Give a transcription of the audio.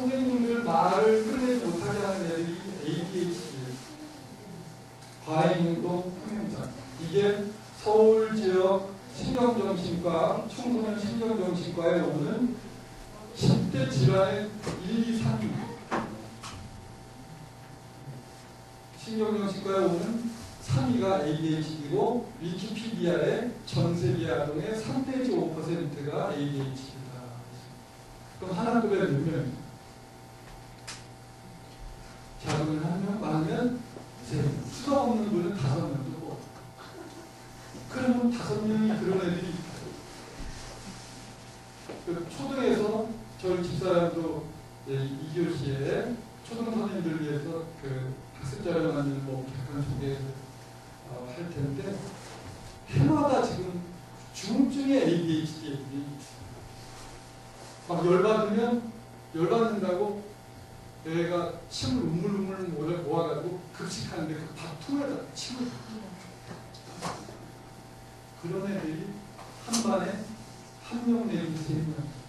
선생님들 말을 끝내지 못하게 하는 애들이 ADHD, 과잉행동 후행장. 이게 서울 지역 신경정신과, 청소년 신경정신과에 오는 10대 질환의 1, 2, 3위. 신경정신과에 오는 3위가 ADHD고 위키피디아의 전 세계 아동의 3-5%가 ADHD다. 그럼 하나급에 몇 명입니까? 작은 한 명, 많으면 세 명, 수가 없는 분은 5명 두고. 그러면 5명이 그런 애들이 그 초등에서 저희 집사람도 2교시에 초등 선생님들 위해서 그 학습자료 만드는 거 객관 소개할 텐데 해마다 지금 중증의 ADHD 막 열받는다고 애가 침을 우물우물 모아가지고 급식하는데 그 밥통에다 침을 그런 애들이 한 반에 한 명 내지 3명